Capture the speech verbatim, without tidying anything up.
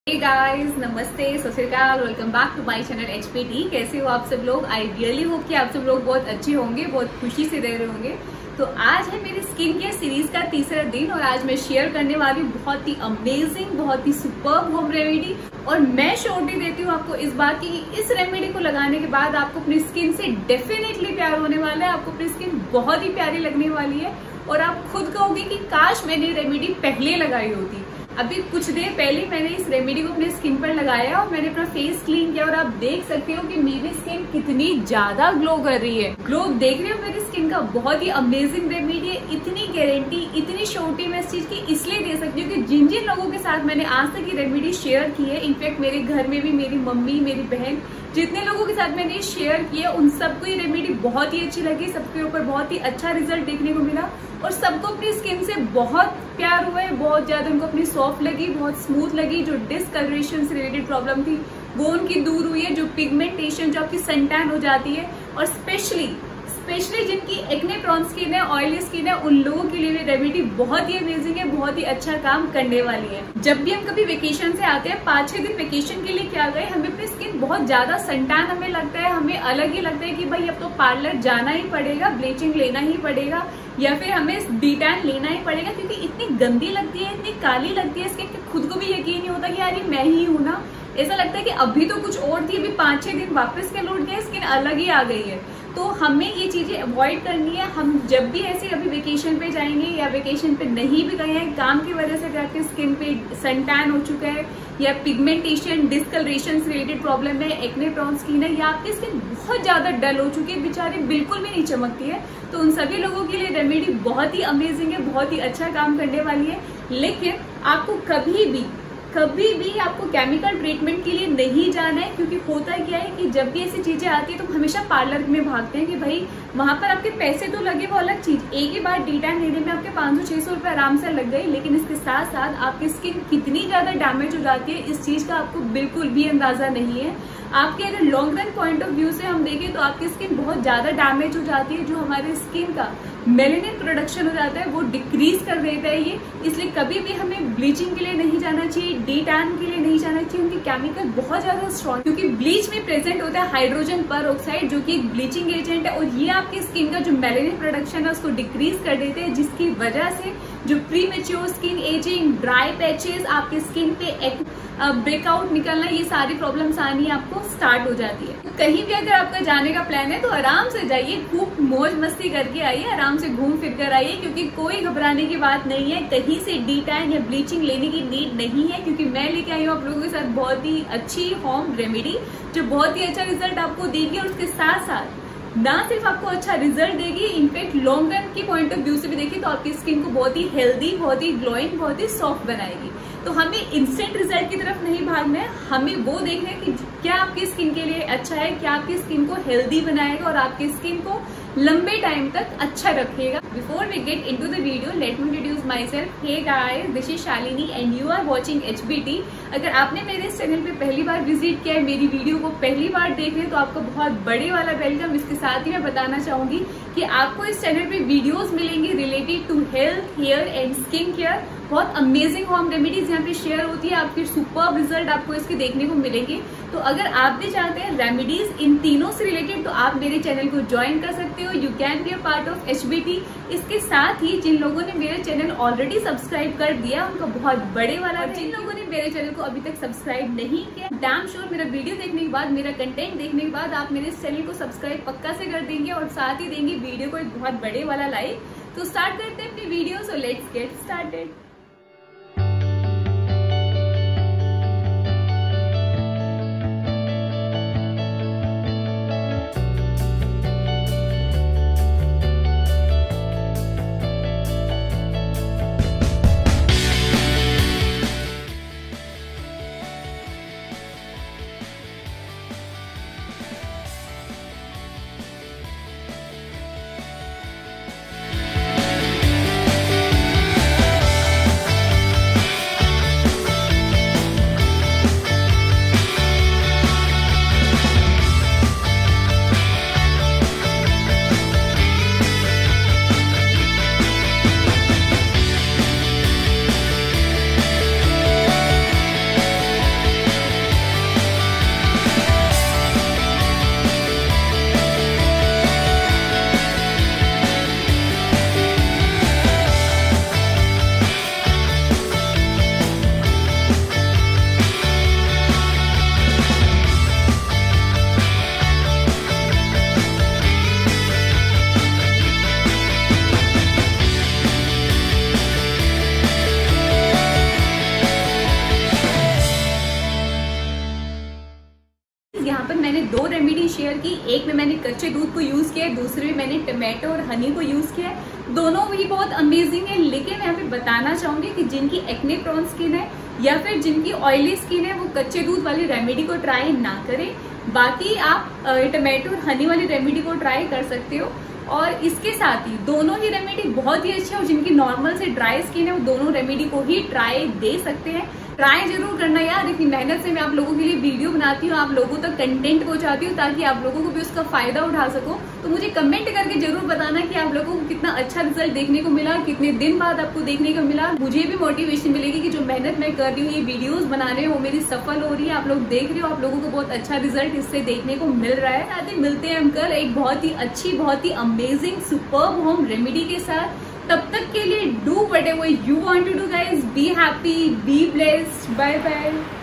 Hey guys, नमस्ते, सत श्री अकाल, welcome back to my channel H P T. कैसे हो आप सब लोग? आई रियली होप कि आप सब लोग बहुत अच्छे होंगे, बहुत खुशी से रह रहे होंगे। तो आज है मेरी स्किन केयर सीरीज का तीसरा दिन और आज मैं शेयर करने वाली हूँ बहुत ही अमेजिंग, बहुत ही सुपर्ब होम रेमेडी। और मैं श्योरिटी देती हूँ आपको इस बात की कि इस रेमेडी को लगाने के बाद आपको अपनी स्किन से डेफिनेटली प्यार होने वाला है। आपको अपनी स्किन बहुत ही प्यारी लगने वाली है और आप खुद कहोगे कि काश मैंने रेमेडी पहले लगाई होती। अभी कुछ देर पहले मैंने इस रेमेडी को अपने स्किन पर लगाया और मैंने अपना फेस क्लीन किया और आप देख सकते हो कि मेरी स्किन कितनी ज्यादा ग्लो कर रही है। ग्लो देख रहे हो मेरी स्किन का? बहुत ही अमेजिंग रेमेडी है। इतनी गारंटी, इतनी श्योरिटी मैं इस चीज की इसलिए दे सकती हूँ कि जिन जिन लोगों के साथ मैंने आज तक ये रेमेडी शेयर की है, इनफैक्ट मेरे घर में भी मेरी मम्मी, मेरी बहन, जितने लोगों के साथ मैंने शेयर किया उन सबको ये रेमेडी बहुत ही अच्छी लगी। सबके ऊपर बहुत ही अच्छा रिजल्ट देखने को मिला और सबको अपनी स्किन से बहुत प्यार हुआ है। बहुत ज्यादा उनको अपनी सॉफ्ट लगी, बहुत स्मूथ लगी। जो डिस्कलरेशन से रिलेटेड प्रॉब्लम थी वो उनकी दूर हुई है। जो पिगमेंटेशन, जो आपकी सन टैन हो जाती है, और स्पेशली स्पेशली जिनकी एक्ने प्रोन स्किन है, ऑयली स्किन है, उन लोगों के लिए रेमेडी बहुत ही अमेजिंग है, बहुत ही अच्छा काम करने वाली है। जब भी हम कभी वेकेशन से आते हैं, पांच छह दिन वेकेशन के लिए क्या गए, हमें अपनी स्किन बहुत ज्यादा सनटैन हमें लगता है, हमें अलग ही लगता है कि भाई अब तो पार्लर जाना ही पड़ेगा, ब्लीचिंग लेना ही पड़ेगा या फिर हमें डी टैन लेना ही पड़ेगा, क्योंकि इतनी गंदी लगती है, इतनी काली लगती है स्किन कि खुद को भी यकीन नहीं होता कि यार ये मैं ही हूं ना। ऐसा लगता है कि अभी तो कुछ और थी, अभी पांच छह दिन वापस के लौट गए, स्किन अलग ही आ गई है। तो हमें ये चीजें अवॉइड करनी है। हम जब भी ऐसे अभी वेकेशन पे जाएंगे या वेकेशन पे नहीं भी गए हैं, काम की वजह से अगर आपकी स्किन पे सन टैन हो चुका है या पिगमेंटेशन, डिस्कलरेशन से रिलेटेड प्रॉब्लम है, एक्ने प्रोन स्किन है या आपकी स्किन बहुत ज्यादा डल हो चुकी है, बेचारी बिल्कुल भी नहीं चमकती है, तो उन सभी लोगों के लिए रेमेडी बहुत ही अमेजिंग है, बहुत ही अच्छा काम करने वाली है। लेकिन आपको कभी भी कभी भी आपको केमिकल ट्रीटमेंट के लिए नहीं जाना है, क्योंकि होता क्या है कि जब भी ऐसी चीजें आती है तो हमेशा पार्लर में भागते हैं कि भाई वहां पर आपके पैसे तो लगे, वो अलग चीज। एक ही बार डी टैन लेने में आपके पाँच सौ छह सौ रुपए आराम से लग गए, लेकिन इसके साथ साथ आपकी स्किन कितनी ज्यादा डैमेज हो जाती है इस चीज का आपको बिल्कुल भी अंदाजा नहीं है। आपके अगर long run point of view से हम देखें तो आपकी स्किन बहुत ज्यादा डैमेज हो जाती है। जो हमारे स्किन का मेलेनिन प्रोडक्शन हो जाता है वो डिक्रीज कर देता है ये। इसलिए कभी भी हमें ब्लीचिंग के लिए नहीं जाना चाहिए, डी टैन के लिए नहीं जाना चाहिए, उनके केमिकल बहुत ज्यादा स्ट्रॉन्ग, क्योंकि ब्लीच में प्रेजेंट होता है हाइड्रोजन परऑक्साइड जो कि एक ब्लीचिंग एजेंट है और ये आपकी स्किन का जो मेलेनिन प्रोडक्शन है उसको डिक्रीज कर देते हैं, जिसकी वजह से जो premature skin ageing, dry patches, आपके स्किन पे ब्रेकआउट निकलना, ये सारी प्रॉब्लम्स आनी आपको स्टार्ट हो जाती है। तो कहीं भी अगर आपका जाने का प्लान है तो आराम से जाइए, खूब मौज मस्ती करके आइए, आराम से घूम फिर कर आइए, क्योंकि कोई घबराने की बात नहीं है। कहीं से डी टैन या ब्लीचिंग लेने की नीड नहीं है, क्योंकि मैं लेके आई हूँ आप लोगों के साथ बहुत ही अच्छी होम रेमेडी जो बहुत ही अच्छा रिजल्ट आपको देगी और उसके साथ साथ ना सिर्फ आपको अच्छा रिजल्ट देगी, इनफैक्ट लॉन्ग रन की पॉइंट ऑफ व्यू से भी देखिए तो आपकी स्किन को बहुत ही हेल्दी, बहुत ही ग्लोइंग, बहुत ही सॉफ्ट बनाएगी। तो हमें इंस्टेंट रिजल्ट की तरफ नहीं भागना है, हमें वो देखना है कि क्या आपकी स्किन के लिए अच्छा है, क्या आपकी स्किन को हेल्दी बनाएगा और आपकी स्किन को लंबे टाइम तक अच्छा रखेगा। Before we get into the video, let me introduce myself. Hey guys, this is Shalini and you are watching H P T. अगर आपने मेरे इस चैनल पे पहली बार विजिट किया है, मेरी वीडियो को पहली बार देख रहे हैं, तो आपका बहुत बड़े वाला वेलकम। इसके साथ ही मैं बताना चाहूंगी कि आपको इस चैनल पे वीडियोस मिलेंगी related to health, hair and skin care. बहुत अमेजिंग होम रेमेडीज यहाँ पे शेयर होती है, आपके सुपर रिजल्ट आपको इसके देखने को मिलेंगे। तो अगर आप भी चाहते हैं रेमेडीज इन तीनों से रिलेटेड, तो आप मेरे चैनल को ज्वाइन कर सकते हो। You can be a part of H B T. इसके साथ ही जिन लोगों ने मेरे चैनल ऑलरेडी सब्सक्राइब कर दिया उनका बहुत बड़े वाला, जिन लोगों ने मेरे चैनल को अभी तक सब्सक्राइब नहीं किया, डैम श्योर मेरा वीडियो देखने के बाद, मेरा कंटेंट देखने के बाद आप मेरे इस चैनल को सब्सक्राइब पक्का से कर देंगे और साथ ही देंगे वीडियो को एक बहुत बड़े वाला लाइक। तो स्टार्ट करते हैं अपनी video. So let's get started. पर मैंने दो रेमेडी शेयर की। एक में मैंने कच्चे दूध को यूज किया है, दूसरे में मैंने टमाटो और हनी को यूज किया है। दोनों भी बहुत अमेजिंग है, लेकिन मैं यहाँ पे बताना चाहूंगी कि जिनकी एक्ने प्रोन स्किन है या फिर जिनकी ऑयली स्किन है वो कच्चे दूध वाली रेमेडी को ट्राई ना करें। बाकी आप टमाटो और हनी वाली रेमेडी को ट्राई कर सकते हो। और इसके साथ ही दोनों ही रेमेडी बहुत ही अच्छी है और जिनकी नॉर्मल से ड्राई स्किन है वो दोनों रेमेडी को ही ट्राई दे सकते हैं। ट्राई जरूर करना यार, इतनी मेहनत से मैं आप लोगों के लिए वीडियो बनाती हूँ, आप लोगों तक कंटेंट पहुंचाती हूँ ताकि आप लोगों को भी उसका फायदा उठा सको। तो मुझे कमेंट करके जरूर बताना कि आप लोगों को कितना अच्छा रिजल्ट देखने को मिला, कितने दिन बाद आपको देखने को मिला। मुझे भी मोटिवेशन मिलेगी कि जो मेहनत मैं कर रही हूँ, ये वीडियोज बना रहे हो, वो मेरी सफल हो रही है। आप लोग देख रहे हो, आप लोगों को बहुत अच्छा रिजल्ट इससे देखने को मिल रहा है। साथ ही मिलते हैं हम कल एक बहुत ही अच्छी, बहुत ही अमेजिंग सुपर्ब होम रेमेडी के साथ। तब तक के लिए do whatever you want to do guys, be happy, be blessed, bye bye.